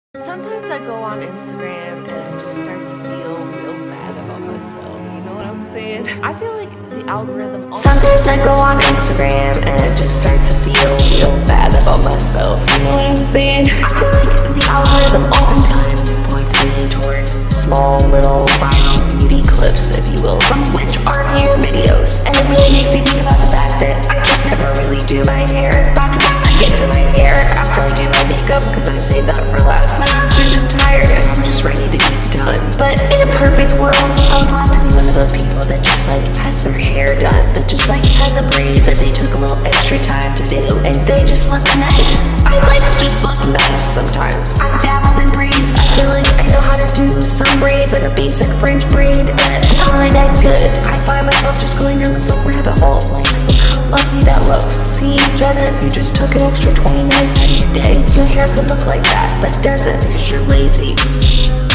Sometimes I go on Instagram and I just start to feel real bad about myself. You know what I'm saying? I feel like the algorithm. Sometimes I go on Instagram and I just start to feel real bad about myself. You know what I'm saying? I feel like the algorithm oftentimes points me towards small little viral beauty clips, if you will, some of which are hair videos. And it really makes me think about the fact that I just never really do my hair. By the time I get to my hair after I do my makeup, because I save that for last. My arms are just tired and I'm just ready to get done. But in a perfect world, I would love to be one of those people that just like has their hair done, that just like has a braid that they took a little extra time to do, and they just look nice. I like to just look nice sometimes. I've dabbled in braids. I feel like I know how to do some braids, like a basic French braid, but not really that good. I find myself just going down this little rabbit hole of like, look how lovely that looks. See, Jenna, if you just took an extra 20 minutes out of your day, your hair could look like that, but doesn't because you're lazy.